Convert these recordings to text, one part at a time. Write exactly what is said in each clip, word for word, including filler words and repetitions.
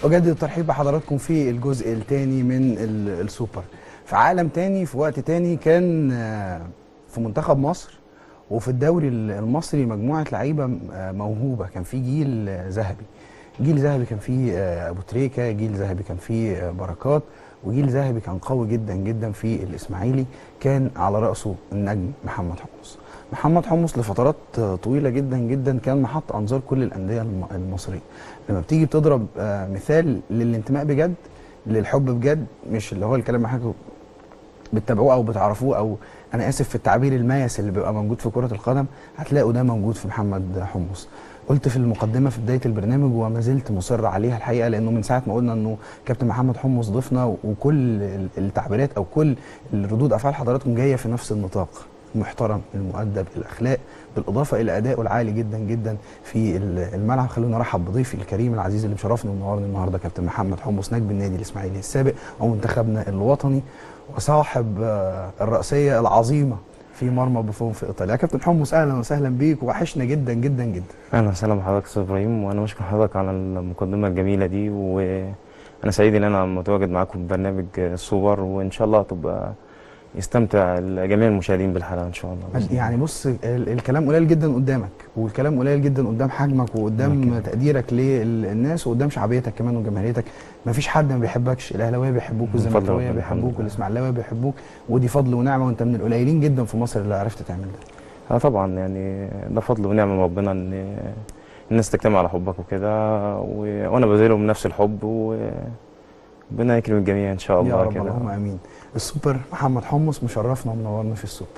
أجدد الترحيب بحضراتكم في الجزء الثاني من السوبر. في عالم تاني، في وقت تاني، كان في منتخب مصر وفي الدوري المصري مجموعة لعيبة موهوبة. كان في جيل ذهبي، جيل ذهبي كان فيه أبو تريكة، جيل ذهبي كان فيه بركات، وجيل ذهبي كان قوي جدا جدا في الإسماعيلي، كان على رأسه النجم محمد حمص. محمد حمص لفترات طويلة جدا جدا كان محط أنظار كل الأندية المصرية. لما بتيجي بتضرب مثال للانتماء بجد، للحب بجد، مش اللي هو الكلام اللي حضرتك بتتابعوه أو بتعرفوه، أو أنا آسف في التعبير، المايس اللي بيبقى موجود في كرة القدم، هتلاقوا ده موجود في محمد حمص. قلت في المقدمة في بداية البرنامج وما زلت مصر عليها الحقيقة، لأنه من ساعة ما قلنا أنه كابتن محمد حمص ضيفنا، وكل التعبيرات أو كل الردود أفعال حضراتكم جاية في نفس النطاق: المحترم، المؤدب، الأخلاق، بالإضافة إلى أدائه العالي جدا جدا في الملعب. خلونا نرحب بضيفي الكريم العزيز اللي مشرفنا ومنورنا النهارده، كابتن محمد حمص، نجم النادي الإسماعيلي السابق ومنتخبنا الوطني، وصاحب الرأسية العظيمة في مرمى بوفون في ايطاليا. كابتن حمص، اهلا وسهلا بيك، وحشنا جدا جدا جدا. اهلا وسهلا بحضرتك استاذ ابراهيم، وانا بشكر حضرتك على المقدمه الجميله دي، وانا سعيد ان انا متواجد معاكم في برنامج السوبر، وان شاء الله تبقى يستمتع جميع المشاهدين بالحلقه ان شاء الله. يعني بص، الكلام قليل جدا قدامك، والكلام قليل جدا قدام حجمك وقدام مكي. تقديرك للناس وقدام شعبيتك كمان وجماهيريتك. ما فيش حد ما بيحبكش، الاهلاويه بيحبوك والزملكاويه بيحبوك والاسماعيلاويه بيحبوك، ودي فضل ونعمه، وانت من القليلين جدا في مصر اللي عرفت تعمل ده. اه طبعا، يعني ده فضل ونعمه من ربنا ان الناس تجتمع على حبك وكده، وانا بذلهم نفس الحب، وربنا يكرم الجميع ان شاء الله. يا رب، اللهم امين. السوبر محمد حمص مشرفنا ومنورنا في السوبر.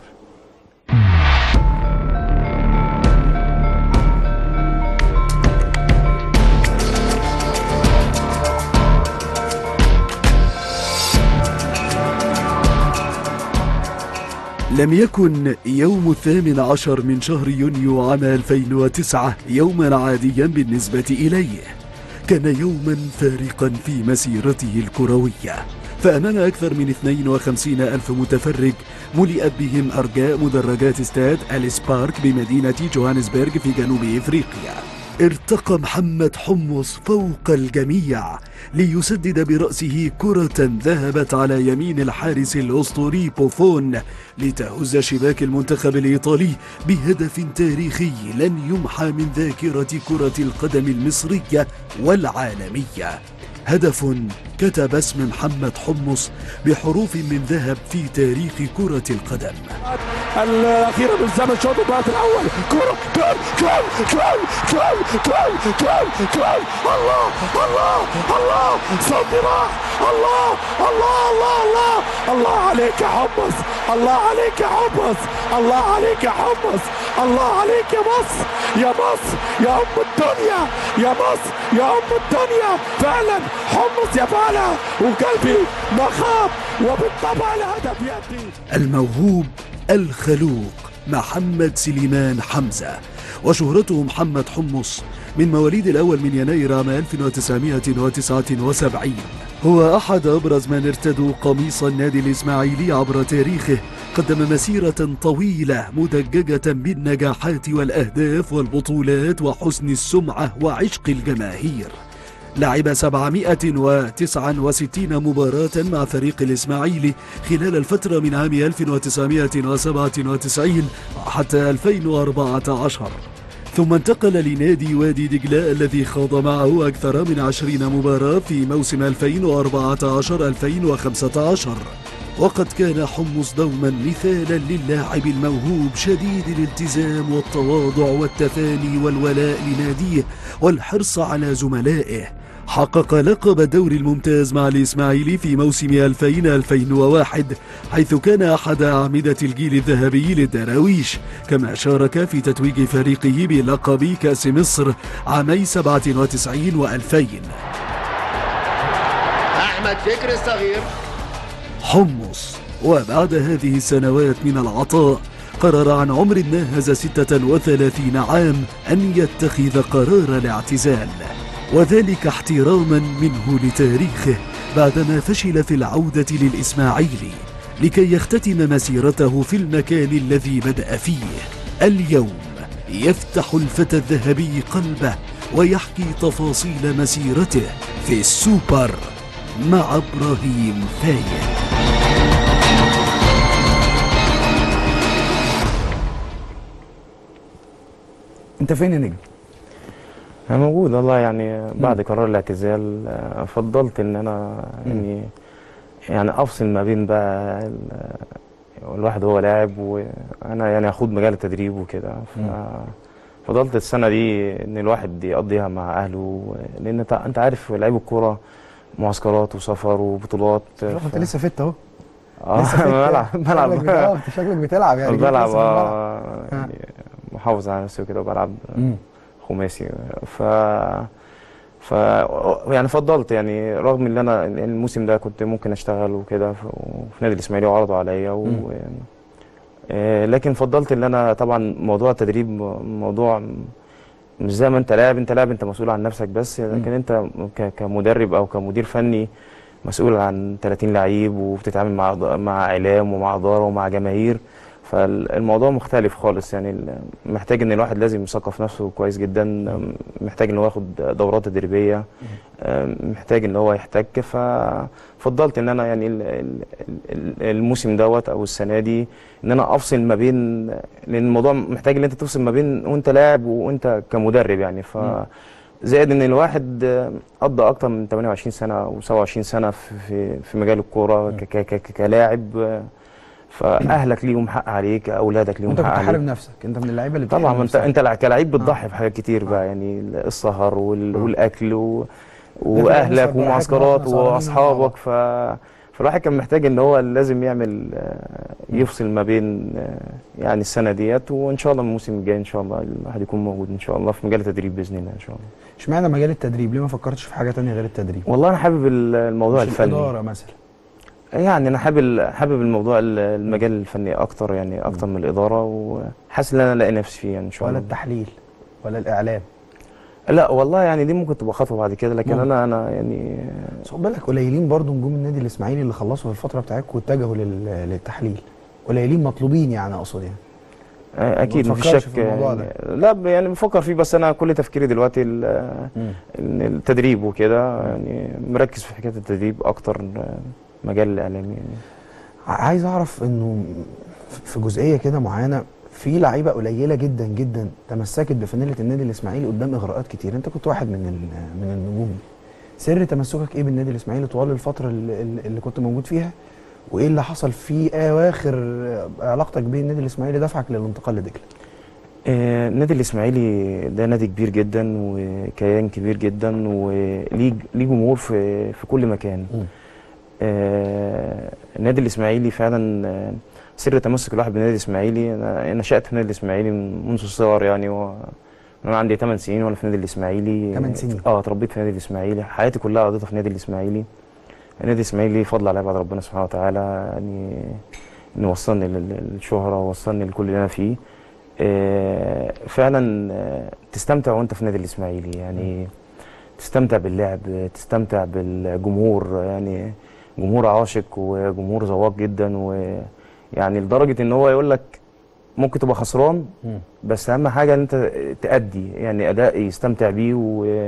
لم يكن يوم الثامن عشر من شهر يونيو عام ألفين وتسعة يوما عاديا بالنسبة إليه، كان يوما فارقا في مسيرته الكروية، فأمام أكثر من اثنين وخمسين ألف متفرج ملئت بهم أرجاء مدرجات استاد أليس بارك بمدينة جوهانسبرغ في جنوب إفريقيا. ارتقى محمد حمص فوق الجميع ليسدد برأسه كرة ذهبت على يمين الحارس الأسطوري بوفون لتهز شباك المنتخب الإيطالي بهدف تاريخي لن يمحى من ذاكرة كرة القدم المصرية والعالمية. هدف كتب اسم محمد حمص بحروف من ذهب في تاريخ كرة القدم. الأخيرة من زمن شوط الوقت الأول، كرة جول جول جول جول جول جول جول، الله الله الله، صوتي راح، الله الله الله الله الله عليك يا حمص، الله عليك يا حمص، الله عليك يا حمص، الله عليك يا مصر، يا مصر يا أم الدنيا، يا مصر يا أم الدنيا، فعلا حمص يفعلها وقلبي ما خاب، وبالطبع الهدف يأتي. الموهوب الخلوق محمد سليمان حمزة، وشهرته محمد حمص من مواليد الأول من يناير عام ألف وتسعمائة وتسعة وسبعين، هو أحد أبرز من ارتدوا قميص النادي الإسماعيلي عبر تاريخه. قدم مسيرة طويلة مدججة بالنجاحات والأهداف والبطولات وحسن السمعة وعشق الجماهير. لعب سبعمائة وتسعة وستين مباراة مع فريق الإسماعيلي خلال الفترة من عام ألف وتسعمائة وسبعة وتسعين حتى ألفين وأربعة عشر، ثم انتقل لنادي وادي دجلة الذي خاض معه أكثر من عشرين مباراة في موسم ألفين وأربعة عشر ألفين وخمسة عشر. وقد كان حمص دوما مثالا للاعب الموهوب شديد الالتزام والتواضع والتفاني والولاء لناديه والحرص على زملائه. حقق لقب الدوري الممتاز مع الإسماعيلي في موسم ألفين ألفين وواحد، حيث كان أحد أعمدة الجيل الذهبي للدراويش، كما شارك في تتويج فريقه بلقب كأس مصر عامي سبعة وتسعين وألفين. أحمد فكري الصغير. حمص وبعد هذه السنوات من العطاء قرر عن عمر ناهز ستة وثلاثين عام أن يتخذ قرار الاعتزال، وذلك احتراما منه لتاريخه بعدما فشل في العودة للإسماعيلي، لكي يختتم مسيرته في المكان الذي بدأ فيه. اليوم يفتح الفتى الذهبي قلبه ويحكي تفاصيل مسيرته في السوبر مع إبراهيم فايق. انت فين يا نجم؟ انا موجود والله، يعني بعد قرار الاعتزال آه، فضلت ان انا يعني يعني افصل ما بين بقى ال- الواحد هو لاعب وانا يعني اخوض مجال التدريب وكده. ففضلت السنه دي ان الواحد يقضيها مع اهله، لان انت انت عارف لعيب الكوره معسكرات وسفر وبطولات. شوف انت لسه فت اهو. اه لسه فت. بلعب بلعب شكلك بت- اه انت شكلك بتلعب يعني. جيت بلعب لسه من الملعب. اه يعني محافظ على نفسي وكده، وبلعب مم. خماسي. ف ف يعني فضلت، يعني رغم ان انا الموسم ده كنت ممكن اشتغل وكده ف- وفي نادي الاسماعيلي وعرضوا عليا و... مم. آه، لكن فضلت ان انا طبعا موضوع التدريب موضوع مش زي ما انت لاعب، انت لاعب انت مسؤول عن نفسك بس، لكن انت ك- كمدرب او كمدير فني مسؤول عن ثلاثين لعيب، وبتتعامل مع مع اعلام ومع اداره ومع جماهير. فالموضوع مختلف خالص، يعني ال- محتاج ان الواحد لازم يثقف نفسه كويس جدا، محتاج ان هو ياخد دورات تدريبيه، محتاج ان هو يحتك. ففضلت ان انا يعني ال- ال- ال- الموسم دوت او السنه دي ان انا افصل ما بين، لان الموضوع محتاج ان انت تفصل ما بين وانت لاعب وانت كمدرب يعني. ف زائد ان الواحد قضى اكتر من ثمانية وعشرين سنه او سبعة وعشرين سنه في في في مجال الكوره ك- ك- ك- كلاعب، فاهلك ليهم حق عليك، اولادك ليهم وانت حق كنت عليك. حارب نفسك، انت من اللعيبه اللي بتحارب طبعا ما انت نفسها. انت لع- كلاعب بتضحي آه. بحاجات كتير بقى، يعني السهر وال- آه. والاكل و... نسهر واهلك براحتنا ومعسكرات واحنا سهرانين مع واصحابك. بعض. ف فالواحد كان محتاج ان هو لازم يعمل آه، يفصل ما بين آه، يعني السنه ديت، وان شاء الله الموسم الجاي ان شاء الله الواحد يكون موجود ان شاء الله في مجال التدريب باذن الله ان شاء الله. اشمعنى مجال التدريب؟ ليه ما فكرتش في حاجه تانية غير التدريب؟ والله انا حابب ال- الموضوع مش الفني، الاداره مثلا. يعني انا حابب حابب الموضوع ال- المجال الفني اكتر، يعني اكتر من الاداره، وحاسس ان انا الاقي نفسي فيه يعني ان شاء ولا الله. التحليل ولا الاعلام؟ لا والله يعني دي ممكن تبقى خطوه بعد كده، لكن ممكن. انا انا يعني بس خد بالك قليلين برضو نجوم النادي الاسماعيلي اللي خلصوا في الفتره بتاعتكم واتجهوا لل- للتحليل. قليلين مطلوبين يعني، اقصد يعني. اكيد ما مفيش تفكرش شك في الموضوع يعني. ده؟ لا ب- يعني بفكر فيه، بس انا كل تفكيري دلوقتي ال- مم. إن التدريب وكده، يعني مركز في حكايه التدريب اكتر مجال الاعلامي يعني. ع- عايز اعرف انه في جزئيه كده معينه، في لعيبه قليله جدا جدا تمسكت بفانيله النادي الاسماعيلي قدام اغراءات كتير، انت كنت واحد من ال- من النجوم دي. سر تمسكك ايه بالنادي الاسماعيلي طوال الفتره اللي, اللي كنت موجود فيها؟ وايه اللي حصل في اواخر علاقتك بين النادي الاسماعيلي دفعك للانتقال لدجله؟ آه، النادي الاسماعيلي ده نادي كبير جدا وكيان كبير جدا، وليه ليه جمهور في في كل مكان. مم. آه، النادي الاسماعيلي فعلا آه، سر تمسك الواحد بالنادي الاسماعيلي. انا أنا نشأت في النادي الاسماعيلي من منذ الصغر يعني، و انا عندي ثمان سنين وانا في النادي الاسماعيلي. ثمان سنين. اه اتربيت في النادي الاسماعيلي، حياتي كلها قضيتها في النادي الاسماعيلي. النادي الاسماعيلي فضل على بعد ربنا سبحانه وتعالى، يعني انه وصلني لل- للشهره ووصلني لكل اللي انا فيه. آه، فعلا آه، تستمتع وانت في النادي الاسماعيلي، يعني تستمتع باللعب، تستمتع بالجمهور، يعني جمهور عاشق وجمهور ذواق جدا، ويعني لدرجه ان هو يقول لك ممكن تبقى خسران مم. بس اهم حاجه ان انت تأدي يعني اداء يستمتع بيه. و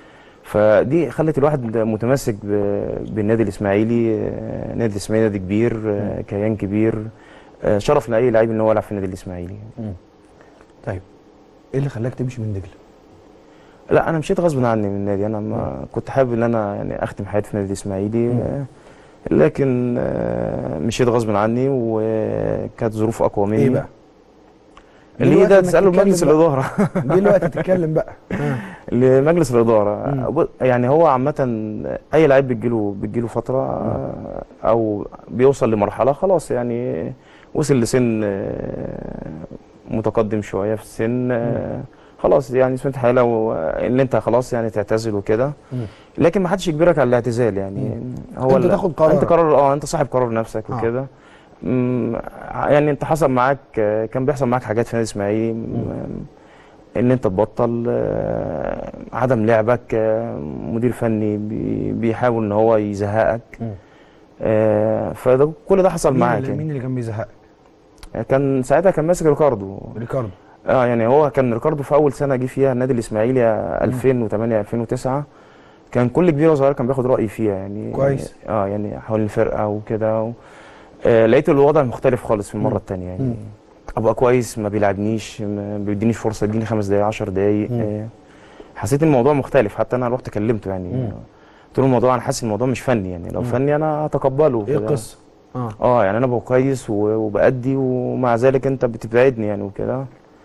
فدي خلت الواحد متمسك ب- بالنادي الاسماعيلي. آه، نادي الاسماعيلي نادي كبير، آه، كيان كبير، آه، شرف لاي لعيب ان هو يلعب في النادي الاسماعيلي. مم. طيب ايه اللي خلاك تمشي من دجله؟ لا انا مشيت غصب عني من النادي، انا ما كنت حابب ان انا يعني اختم حياتي في النادي الاسماعيلي، آه، لكن آه، مشيت غصب عني وكانت ظروف اقوى مني. ايه بقى؟ اللي دلوقتي ده إنك تساله تتكلم مجلس بقى. الاداره. جه الوقت تتكلم بقى. ها. لمجلس الاداره. مم. ب- يعني هو عامه اي لعيب بتجيله بتجيله فتره آه، او بيوصل لمرحله خلاص، يعني وصل لسن آه، متقدم شويه في السن، آه، خلاص يعني سمعت حاله و- ان انت خلاص يعني تعتزل وكده. مم. لكن ما حدش يجبرك على الاعتزال يعني. هو أنت ال- تاخد قرارك. انت قرار، اه انت صاحب قرار نفسك آه. وكده. مم، يعني انت حصل معاك، آه، كان بيحصل معاك حاجات في نادي اسماعيلي، مم، ان انت تبطل، آه، عدم لعبك، آه، مدير فني بي- بيحاول ان هو يزهقك، مم. آه، فده كل ده حصل مين معاك اللي يعني. مين اللي كان بيزهقك؟ كان ساعتها كان ماسك ريكاردو. ريكاردو. اه يعني هو كان ريكاردو في اول سنه جه فيها النادي الاسماعيلي ألفين وثمانية ألفين وتسعة، كان كل كبير وصغير كان بياخد رايي فيها يعني. كويس. اه يعني حول الفرقه وكده و... آه لقيت الوضع مختلف خالص في المره الثانيه يعني. مم. ابقى كويس، ما بيلعبنيش، ما بيدينيش فرصه، يديني خمس دقائق عشر دقائق. آه حسيت الموضوع مختلف، حتى انا رحت كلمته يعني. مم. قلت له الموضوع انا حاسس الموضوع مش فني يعني، لو مم. فني انا هتقبله. ايه القصه؟ اه اه يعني انا ببقى كويس وبأدي، ومع ذلك انت بتبعدني يعني وكده.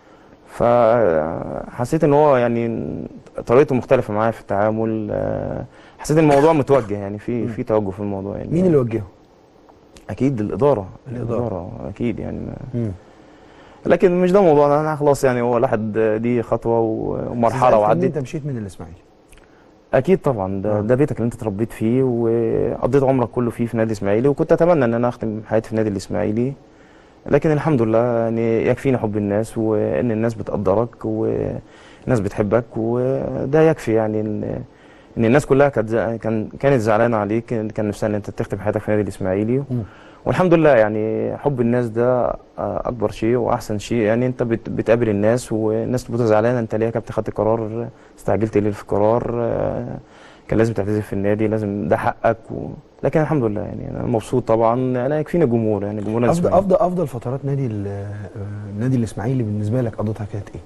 فحسيت ان هو يعني طريقته مختلفه معايا في التعامل. حسيت ان الموضوع متوجه يعني، في في توجه في الموضوع يعني. مين اللي وجهه؟ اكيد الاداره. الاداره, الإدارة. اكيد يعني. مم. لكن مش ده موضوعنا، انا خلاص يعني هو الواحد دي خطوه ومرحله وعدت. انت مشيت من الاسماعيلي؟ اكيد طبعا، ده, ده بيتك اللي انت اتربيت فيه وقضيت عمرك كله فيه في النادي الاسماعيلي، وكنت اتمنى ان انا اختم حياتي في النادي الاسماعيلي. لكن الحمد لله يعني يكفيني حب الناس، وان الناس بتقدرك والناس بتحبك، وده يكفي يعني. ان ان الناس كلها كانت كان كانت زعلانه عليك، كان نفسها ان انت تختم حياتك في النادي الاسماعيلي. م. والحمد لله يعني حب الناس ده اكبر شيء واحسن شيء يعني. انت بتقابل الناس والناس بتبقى زعلانه، انت ليه يا كابتن خدت قرار، استعجلت ليه في القرار، كان لازم تعتزل في النادي، لازم ده حقك و... لكن الحمد لله يعني انا مبسوط طبعا. انا يكفيني الجمهور يعني، جمهور افضل افضل افضل فترات نادي النادي الاسماعيلي بالنسبه لك قضيتها كانت ايه؟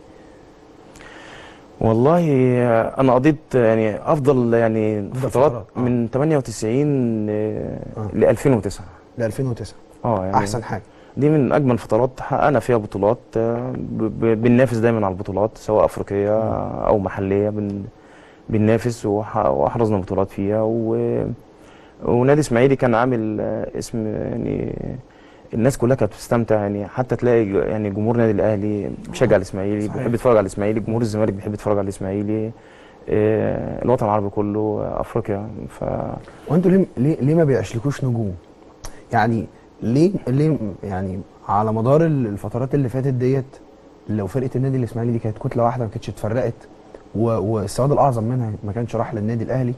والله انا قضيت يعني افضل يعني فترات, فترات. آه. من ثمانية وتسعين آه. ل ألفين وتسعة. ل ألفين وتسعة اه يعني احسن حاجه دي من اجمل فترات حققنا فيها بطولات. بننافس دايما على البطولات سواء افريقيه او محليه، بن بننافس واحرزنا بطولات فيها. و ونادي اسماعيلي كان عامل اسم يعني، الناس كلها كانت بتستمتع يعني. حتى تلاقي يعني جمهور نادي الاهلي بيشجع الاسماعيلي، بيحب يتفرج على الاسماعيلي، جمهور الزمالك بيحب يتفرج على الاسماعيلي، آه الوطن العربي كله، افريقيا. ف وانتوا ليه ليه, ليه ما بيعشلكوش نجوم؟ يعني ليه ليه يعني على مدار الفترات اللي فاتت ديت، لو فرقه النادي الاسماعيلي دي كانت كتله واحده ما كانتش اتفرقت، والسواد الاعظم منها ما كانش راح للنادي الاهلي،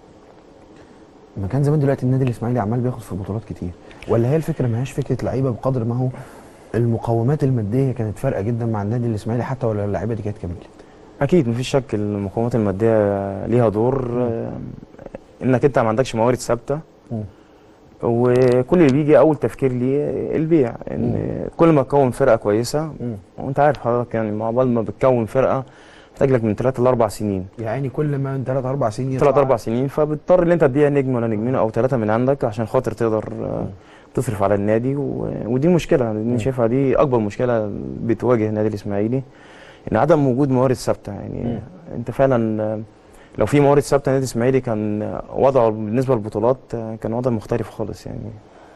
ما كان زمان دلوقتي النادي الاسماعيلي عمال بياخد في بطولات كتير. ولا هي الفكره ما هياش فكره لعيبه بقدر ما هو المقومات الماديه كانت فارقه جدا مع النادي الاسماعيلي، حتى ولا اللعيبه دي كانت كامله؟ اكيد مفيش شك المقومات الماديه ليها دور. م. انك انت ما عندكش موارد ثابته، وكل اللي بيجي اول تفكير ليه البيع. ان م. كل ما تكون فرقه كويسه، م. وانت عارف حضرتك يعني مع بال ما بتكون فرقه محتاج لك من ثلاث لاربع سنين. يعني كل ما من ثلاث اربع سنين ثلاث اربع سنين، فبتضطر ان انت تبيع نجم ولا نجمين او ثلاثه من عندك عشان خاطر تقدر م. تصرف على النادي. و... ودي مشكله دي شايفها، دي اكبر مشكله بتواجه النادي الاسماعيلي، ان عدم وجود موارد ثابته يعني. م. انت فعلا لو في موارد ثابته النادي الاسماعيلي كان وضعه بالنسبه للبطولات كان وضع مختلف خالص يعني.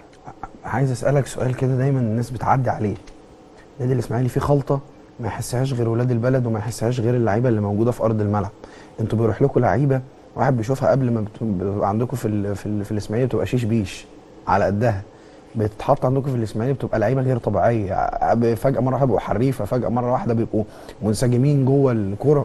عايز اسالك سؤال كده دايما الناس بتعدي عليه. النادي الاسماعيلي فيه خلطه ما يحسهاش غير ولاد البلد وما يحسهاش غير اللعيبه اللي موجوده في ارض الملعب. انتوا بيروح لكم لعيبه واحد بيشوفها قبل ما بتبقى عندكم في ال في, ال في الاسماعيلي بتبقى شيش بيش على قدها، بتتحط عندكم في الاسماعيلي بتبقى لعيبه غير طبيعيه، فجاه مره واحده بيبقوا حريفه، فجاه مره واحده بيبقوا منسجمين جوه الكوره،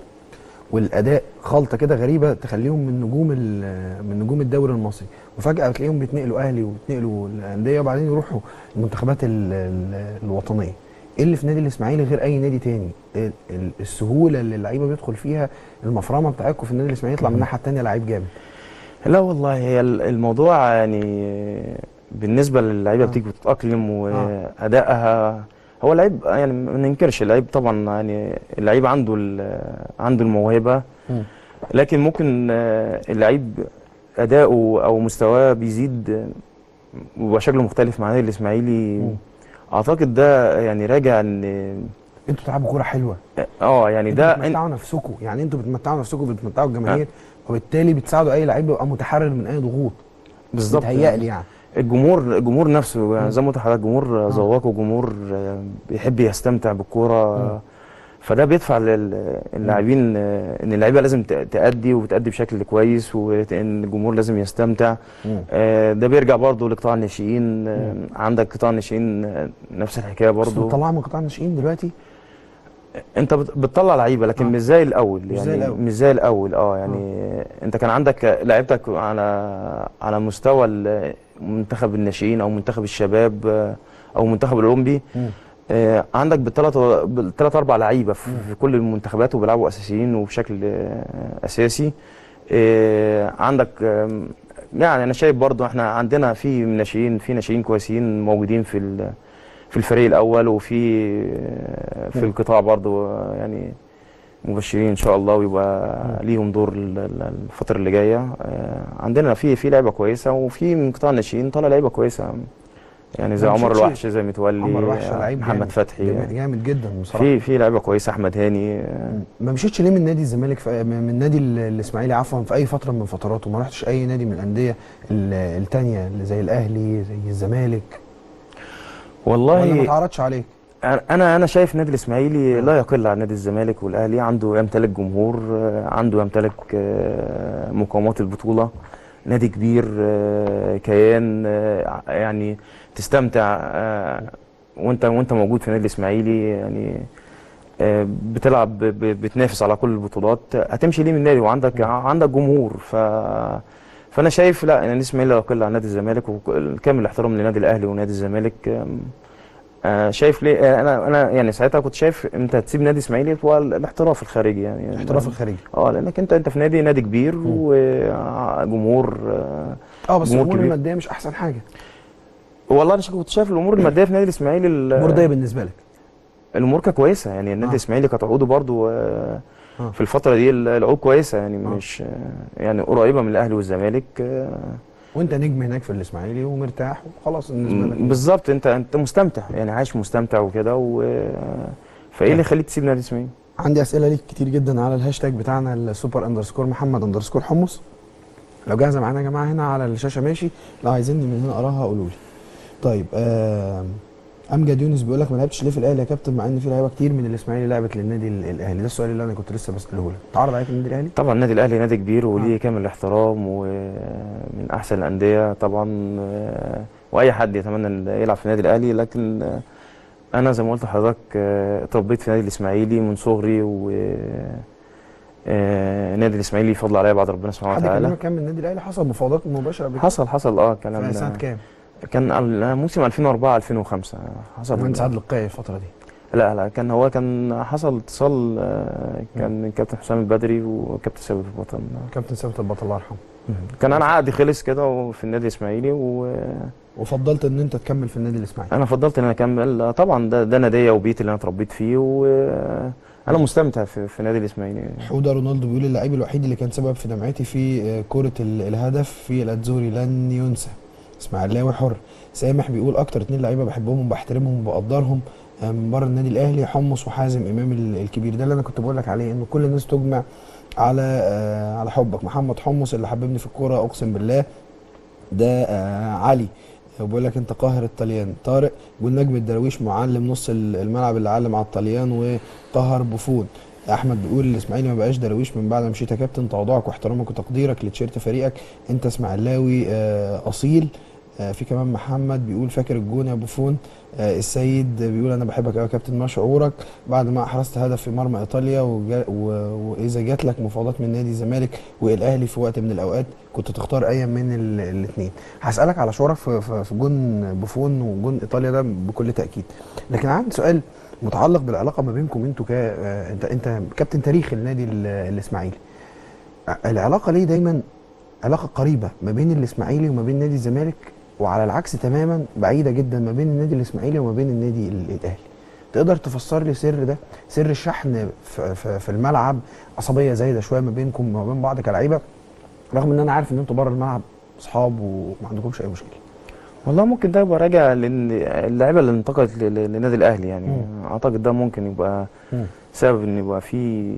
والاداء خلطه كده غريبه تخليهم من نجوم من نجوم الدوري المصري، وفجاه بتلاقيهم بيتنقلوا اهلي وبيتنقلوا الانديه وبعدين يروحوا المنتخبات الوطنيه. ايه اللي في نادي الاسماعيلي غير اي نادي تاني؟ السهوله اللي اللعيبه بيدخل فيها، المفرمه بتاعتكم في النادي الاسماعيلي يطلع من الناحيه الثانيه لعيب جامد. لا والله هي الموضوع يعني بالنسبه للعيبه آه. بتيجي بتتاقلم وادائها. هو اللعيب يعني ما ننكرش اللعيب طبعا يعني اللعيب عنده عنده الموهبه، لكن ممكن اللعيب اداؤه او مستواه بيزيد ويبقى شكله مختلف مع النادي الاسماعيلي. م. اعتقد ده يعني راجع ان انتوا بتلعبوا كوره حلوه. اه يعني ده انتوا بتمتعوا نفسكم، يعني انتوا بتمتعوا نفسكم بتمتعوا الجماهير، أه. وبالتالي بتساعدوا اي لعيب يبقى متحرر من اي ضغوط. بالظبط بيتهيألي يعني الجمهور الجمهور نفسه يعني زي ما قلت لحضرتك جمهور ذواق وجمهور بيحب يستمتع بالكوره، فده بيدفع للاعبين ان اللعيبه لازم تأدي وتأدي بشكل كويس، وان الجمهور لازم يستمتع. ده بيرجع برضه لقطاع الناشئين. عندك قطاع الناشئين نفس الحكايه برضه. بتطلعوا من قطاع الناشئين دلوقتي؟ انت بتطلع لعيبه لكن مش زي الاول يعني، مش زي الاول مش زي الاول اه يعني آه. انت كان عندك لعيبتك على على مستوى منتخب الناشئين او منتخب الشباب او منتخب الاولمبي. آه، عندك بالثلاث بالثلاث اربع لعيبه في في كل المنتخبات وبيلعبوا اساسيين وبشكل آه، اساسي. آه، عندك آم، يعني انا شايف برضو احنا عندنا في ناشئين في ناشئين كويسين موجودين في ال- في الفريق الاول وفي آه، في مم. القطاع برضو، آه، يعني مبشرين ان شاء الله ويبقى ليهم دور ال- ال- الفتره اللي جايه. آه، عندنا في في لعيبه كويسه، وفي من قطاع الناشئين طالع لعيبه كويسه، يعني زي ما عمر مشيتش. الوحش، زي متولي، عمر وحش آه، لعيب محمد جامد. فتحي. جامد, جامد جدا بصراحه. في في لعيبه كويسه، احمد هاني. آه، ما مشيتش ليه من نادي الزمالك في من من نادي ال- الاسماعيلي عفوا في اي فتره من فتراته؟ ما رحتش اي نادي من الانديه ال- التانيه اللي زي الاهلي زي الزمالك؟ ولا ما والله اتعرضش عليك؟ انا انا شايف النادي الاسماعيلي لا يقل عن نادي الزمالك والاهلي، عنده يمتلك جمهور، آه، عنده يمتلك آه، مقومات البطوله، نادي كبير، آه، كيان، آه، يعني تستمتع آه، وانت وانت موجود في النادي الاسماعيلي، يعني آه، بتلعب ب- ب- بتنافس على كل البطولات. هتمشي ليه من النادي وعندك عندك جمهور؟ ف فانا شايف لا، ان النادي الاسماعيلي لا يقل عن نادي الزمالك، وكامل الاحترام لنادي الاهلي ونادي الزمالك. آم، آه، شايف ليه؟ آه، انا انا يعني ساعتها كنت شايف انت تسيب نادي اسماعيلي هو الاحتراف الخارجي، يعني الاحتراف الخارجي. اه لانك انت انت في نادي نادي كبير وجمهور. آه، اه بس جمهور الامور كبير. الماديه مش احسن حاجه. والله انا كنت شايف الامور الماديه في نادي الاسماعيلي ال- مرضيه بالنسبه لك؟ الامور كانت كويسه، يعني النادي آه. الاسماعيلي كانت عقوده برضو آه، آه. في الفتره دي ال- العقود كويسه، يعني آه. مش آه، يعني قريبه من الاهلي والزمالك. آه، وانت نجم هناك في الاسماعيلي ومرتاح وخلاص بالنسبه لك. بالظبط، انت انت مستمتع، يعني عايش مستمتع وكده، و فايه اللي يخليك تسيب نادي الاسماعيلي؟ عندي اسئله ليك كتير جدا على الهاشتاج بتاعنا السوبر اندرسكور محمد اندرسكور حمص. لو جاهزه معانا يا جماعه هنا على الشاشه ماشي، لو عايزيني من هنا اقراها قولوا لي. طيب آه امجد يونس بيقول لك ما لعبتش ليه في الاهلي يا كابتن مع ان في لعيبه كتير من الاسماعيلي لعبت للنادي ال- الاهلي؟ ده السؤال اللي انا كنت لسه بساله لك. تعرض عليك النادي الاهلي؟ طبعا النادي الاهلي نادي كبير وليه آه. كامل الاحترام ومن احسن الانديه طبعا، آه، واي حد يتمنى ان يلعب في النادي الاهلي، لكن آه، انا زي ما قلت لحضرتك آه، اتربيت في النادي الاسماعيلي من صغري، و آه، النادي الاسماعيلي فضل عليا بعد ربنا سبحانه حد وتعالى. كلمك كان من النادي الاهلي؟ حصل مفاوضات مباشره قبل كده؟ حصل حصل اه في كلام. سنه كام؟ كان ال- موسم ألفين وأربعة ألفين وخمسة حصل. مهندس عادل القيعي الفتره دي؟ لا لا كان هو كان حصل اتصال، آه، كان كابتن حسام البدري وكابتن ثابت البطل. كابتن ثابت البطل الله يرحمه. كان انا عقدي خلص كده في النادي الاسماعيلي، وانا وفضلت ان انت تكمل في النادي الاسماعيلي؟ فضلت ان انا اكمل. طبعا ده ده ناديه وبيتي اللي انا اتربيت فيه، وانا مستمتع في, في النادي الاسماعيلي. حوده رونالدو بيقول اللعيب الوحيد اللي كان سبب في دمعتي في آه، كرة ال- الهدف في الاتزوري لن ينسى. اسماعيلاوي حر. سامح بيقول اكتر اتنين لعيبه بحبهم وبحترمهم وبقدرهم آه، من بره النادي الاهلي حمص وحازم امام ال- الكبير. ده اللي انا كنت بقول لك عليه، ان كل الناس تجمع على آه، على حبك. محمد حمص اللي حببني في الكوره اقسم بالله. ده آه، علي بيقول لك انت قاهر الطليان. طارق بيقول نجم الدراويش معلم نص ال- الملعب اللي علم على الطليان وقهر بوفون. احمد بيقول الاسماعيلي ما بقاش دراويش من بعد ما مشيت يا كابتن، تواضعك واحترامك وتقديرك لتيشيرت فريقك، انت اسماعيلاوي آه، اصيل. آه، في كمان محمد بيقول فاكر الجون يا بوفون. آه، السيد بيقول انا بحبك قوي يا كابتن، ما شعورك بعد ما احرزت هدف في مرمى ايطاليا وجا و- واذا جات لك مفاوضات من نادي الزمالك والاهلي في وقت من الاوقات كنت تختار اي من الاثنين؟ هسالك على شعورك في في في جون بوفون وجون ايطاليا ده بكل تاكيد، لكن عندي سؤال متعلق بالعلاقه ما بينكم انتوا ك آه، انت انت كابتن تاريخي النادي ال- الاسماعيلي. العلاقه ليه دايما علاقه قريبه ما بين الاسماعيلي وما بين نادي الزمالك، وعلى العكس تماما بعيده جدا ما بين النادي الاسماعيلي وما بين النادي ال- الاهلي؟ تقدر تفسر لي سر ده، سر الشحن في, في, في الملعب، عصبيه زايده شويه ما بينكم وما بين بعض كلاعيبه، رغم ان انا عارف ان انتوا بره الملعب اصحاب وما عندكمش اي مشكله؟ والله ممكن ده يبقى راجع لان اللعيبه اللي انتقلت ل- ل- للنادي الاهلي، يعني مم. اعتقد ده ممكن يبقى مم. سبب ان يبقى في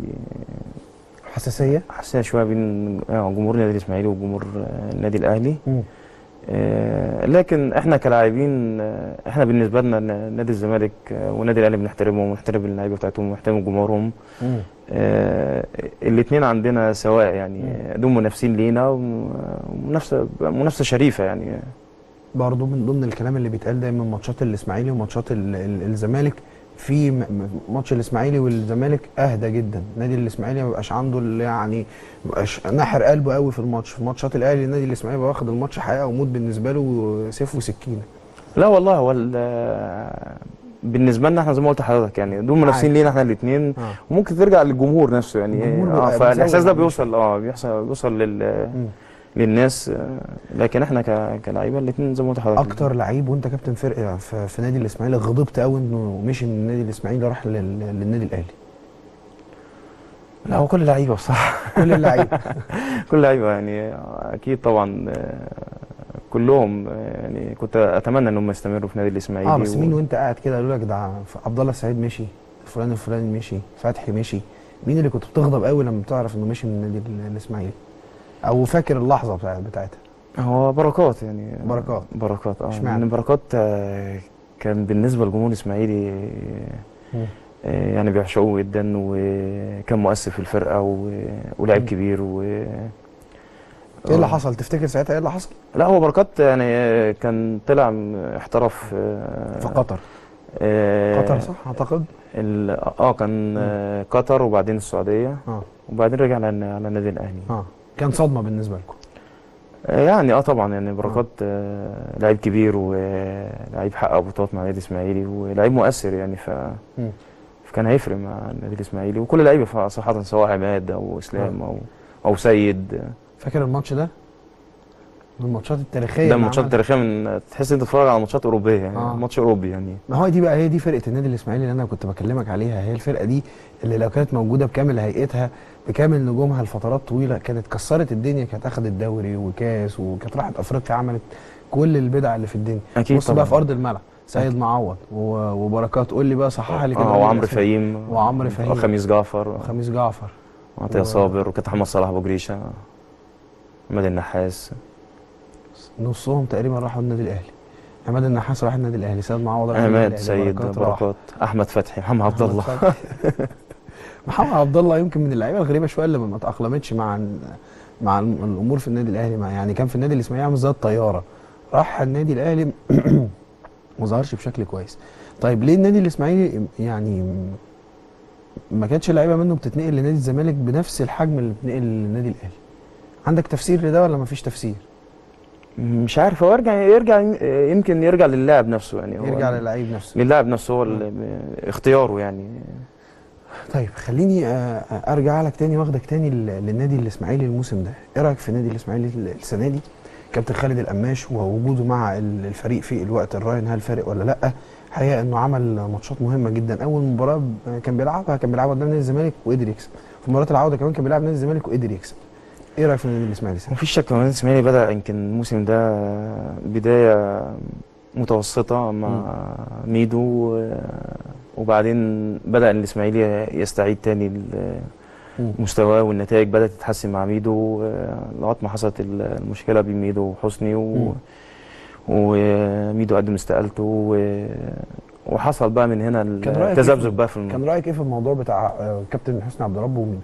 حساسيه؟ حساسيه شويه بين آه، جمهور النادي الاسماعيلي وجمهور آه، النادي الاهلي. مم. آه، لكن احنا كلاعبين، آه، احنا بالنسبه لنا ن- نادي الزمالك آه، والنادي الاهلي بنحترمهم ونحترم اللعيبه بتاعتهم ونحترم جمهورهم. مم. آه، الاثنين عندنا سواء، يعني مم. دول منافسين لينا ومنافسه منافسه شريفه يعني. برضه من ضمن الكلام اللي بيتقال دايما ماتشات الاسماعيلي وماتشات ال- ال- الزمالك، في م- م- ماتش الاسماعيلي والزمالك اهدى جدا. نادي الاسماعيلي ما بيبقاش عنده اللي يعني ما بيبقاش ناحر قلبه قوي في الماتش. في ماتشات الاهلي النادي الاسماعيلي بيبقى واخد الماتش حقيقه وموت بالنسبه له، سيف وسكينه. لا والله هو ال- بالنسبه لنا احنا زي ما قلت لحضرتك يعني دول منافسين لينا احنا الاثنين، آه. وممكن ترجع للجمهور نفسه يعني اه فالاحساس ده بيزود بيوصل اه بيحصل بيوصل لل للناس آه، لكن احنا ك- كلاعيبه الاثنين زي ما قلت لحضرتك. اكتر لعيب وانت كابتن فرقه في, في نادي الاسماعيلي غضبت قوي انه مشي من النادي الاسماعيلي راح لل- للنادي الاهلي؟ لا هو كل لعيبه بصراحه كل اللعيبه كل لعيبه يعني اكيد طبعا آه، كلهم آه، يعني كنت اتمنى ان هم يستمروا في نادي الاسماعيلي اه بس مين و... وانت قاعد كده قالوا لك ده عبد الله السعيد مشي، فلان الفلاني مشي، فتحي مشي، مين اللي كنت بتغضب قوي لما بتعرف انه مشي من النادي ال- الاسماعيلي؟ او فاكر اللحظه بتاع- بتاعتها؟ هو بركات يعني بركات. بركات اه اشمعنى؟ لان بركات آه، كان بالنسبه للجمهور الاسماعيلي مم. آه، يعني بيعشقوه جدا وكان مؤثر في الفرقه و... ولاعب مم. كبير و ايه اللي حصل؟ تفتكر ساعتها ايه اللي حصل؟ لا هو بركات يعني آه، كان طلع م- احترف آه، في قطر. آه، قطر صح اعتقد؟ ال- اه كان آه، قطر وبعدين السعوديه اه وبعدين رجع على على النادي الاهلي. اه كان صدمه بالنسبه لكم؟ آه، يعني اه طبعا يعني بركات آه لعيب كبير ولعيب حقق بطولات مع النادي الاسماعيلي ولعيب مؤثر يعني ف مم. فكان هيفرق مع النادي الاسماعيلي وكل لعيبه صراحه سواء عماد او اسلام او او سيد. فاكر الماتش ده؟ من الماتشات التاريخيه ده اللي ماتشات عملها. تاريخيه من تحس انت بتتفرج على ماتشات اوروبيه يعني آه. ماتش اوروبي يعني. ما هو دي بقى هي دي فرقه النادي الاسماعيلي اللي انا كنت بكلمك عليها، هي الفرقه دي اللي لو كانت موجوده بكامل هيئتها بكامل نجومها لفترات طويله كانت كسرت الدنيا، كانت اخذت دوري وكاس وكانت راحت افريقيا عملت كل البدع اللي في الدنيا. اكيد بص طبعا. بقى في ارض الملعب سيد معوض و- وبركات، قول لي بقى صحح لي كده. اه قول لي وعمرو الأسامي. فهيم وعمرو فهيم. وخميس جعفر وخميس جعفر وعطيه و- صابر وكابتن محمد صلاح ابو جريشه محمد النحاس. نصهم تقريبا راحوا النادي الاهلي. عماد النحاس راح النادي الاهلي، سيد معوض راح النادي عماد الأهلي، سيد بركات راح. بركات احمد فتحي محمد عبد الله. محمد عبد الله يمكن من اللعيبه الغريبه شويه اللي ما تاقلمتش مع ال- مع ال- الامور في النادي الاهلي، مع يعني كان في النادي الاسماعيلي عامل زي الطياره، راح النادي الاهلي ما ظهرش بشكل كويس. طيب ليه النادي الاسماعيلي يعني ما كانتش لعيبه منه بتتنقل لنادي الزمالك بنفس الحجم اللي بتنقل للنادي الاهلي؟ عندك تفسير لده ولا ما فيش تفسير؟ مش عارف هو يرجع يرجع يمكن يرجع للاعب نفسه يعني هو يرجع للعيب نفسه. للاعب نفسه هو اللي اختياره يعني. طيب خليني آه، آه، ارجع لك تاني واخدك تاني لل- للنادي الاسماعيلي الموسم ده، ايه رايك في النادي الاسماعيلي السنه دي؟ كابتن خالد القماش ووجوده مع ال- الفريق في الوقت الراهن هل فارق ولا لا؟ حقيقه انه عمل ماتشات مهمه جدا، اول مباراه ب- كان بيلعبها كان بيلعبها قدام نادي الزمالك وقدر يكسب، في مباراه العوده كمان كان بيلعب نادي الزمالك وقدر يكسب. ايه رايك في النادي الاسماعيلي السنه دي؟ مفيش شك النادي الاسماعيلي بدا يمكن الموسم ده بدايه متوسطه مع ميدو وبعدين بدا الاسماعيلي يستعيد تاني ال- مم. مستواه والنتائج بدات تتحسن مع ميدو لغايه ما حصلت المشكله بين ميدو وحسني و... مم. وميدو قدم استقالته و... وحصل بقى من هنا كان رأيك إيه التذبذب في- بقى في الموضوع. كان رايك ايه في الموضوع بتاع آه، كابتن حسني عبد ربه وميدو؟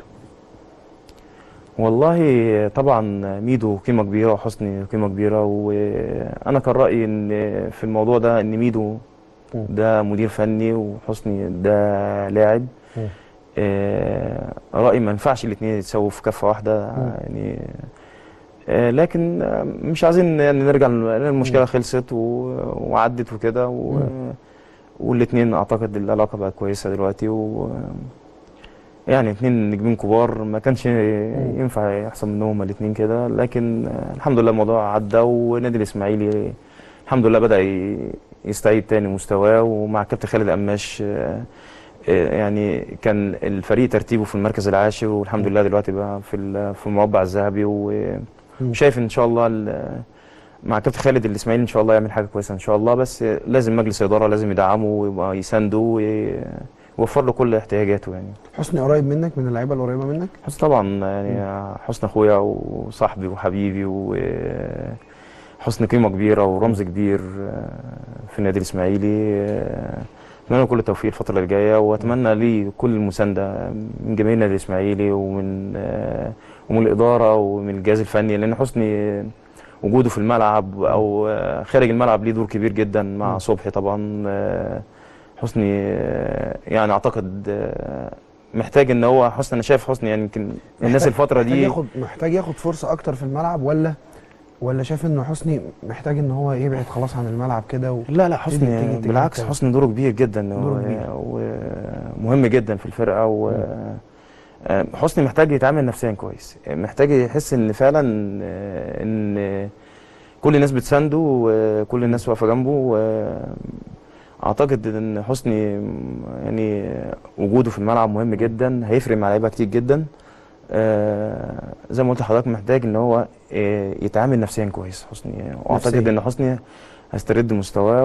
والله طبعا ميدو قيمه كبيره وحسني قيمه كبيره وانا كان رايي ان في الموضوع ده ان ميدو مم. ده مدير فني وحسني ده لاعب. مم. آه، رايي ما ينفعش الاثنين يتساووا في كفه واحده مم. يعني. آه، لكن آه، مش عايزين يعني نرجع لأن المشكله خلصت و- وعدت وكده و... مم. والاثنين اعتقد العلاقه بقت كويسه دلوقتي و يعني اثنين نجمين كبار ما كانش ينفع يحصل منهم الاثنين كده، لكن آه، الحمد لله الموضوع عدى والنادي الاسماعيلي الحمد لله بدا ي- يستعيد تاني مستواه ومع كابتن خالد قماش آه، آه، يعني كان الفريق ترتيبه في المركز العاشر والحمد لله دلوقتي بقى في ال- في المربع الذهبي و- وشايف ان شاء الله ال- مع كابتن خالد الاسماعيلي ان شاء الله يعمل حاجه كويسه ان شاء الله، بس لازم مجلس اداره لازم يدعمه ويبقى يسانده ويوفر له كل احتياجاته يعني. حسني قريب منك من اللعيبه القريبه منك؟ حسن طبعا يعني حسن اخويا وصاحبي وحبيبي وحسن قيمه كبيره ورمز كبير في النادي الاسماعيلي. اتمنى له كل التوفيق الفتره اللي جايه واتمنى ليه كل المسانده من جماهير النادي الاسماعيلي ومن ومن الاداره ومن الجهاز الفني، لان حسني وجوده في الملعب او خارج الملعب ليه دور كبير جدا مع صبحي طبعا. حسني يعني اعتقد محتاج ان هو حسني، انا شايف حسني يعني يمكن الناس الفتره محتاج دي ياخد محتاج ياخد فرصه اكتر في الملعب ولا ولا شايف انه حسني محتاج ان هو يبعد خلاص عن الملعب كده و... لا لا تيجي- حسني تيجي- تيجي بالعكس، كده. حسني دوره كبير جدا دوره كبير. ومهم جدا في الفرقه و آه، حسني محتاج يتعامل نفسيا كويس، محتاج يحس ان فعلا آه، ان كل الناس بتسانده وكل الناس واقفه جنبه. اعتقد ان حسني يعني وجوده في الملعب مهم جدا، هيفرق مع لعيبه كتير جدا. آه، زي ما قلت لحضرتك محتاج ان هو آه، يتعامل نفسيا كويس حسني، واعتقد نفسياً. ان حسني هيسترد مستواه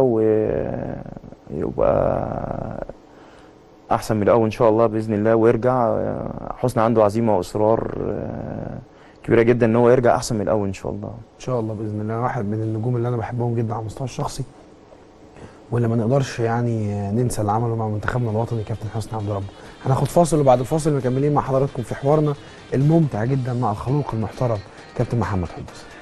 ويبقى احسن من الاول ان شاء الله باذن الله ويرجع. آه، حسني عنده عزيمه واصرار آه، كبيره جدا ان هو يرجع احسن من الاول ان شاء الله. ان شاء الله باذن الله. واحد من النجوم اللي انا بحبهم جدا على المستوى الشخصي، واللي ما نقدرش يعني ننسى اللي عمله مع منتخبنا الوطني كابتن حسني عبد ربه. هناخد فاصل وبعد الفاصل مكملين مع حضراتكم في حوارنا الممتع جدا مع الخلوق المحترم كابتن محمد حمص.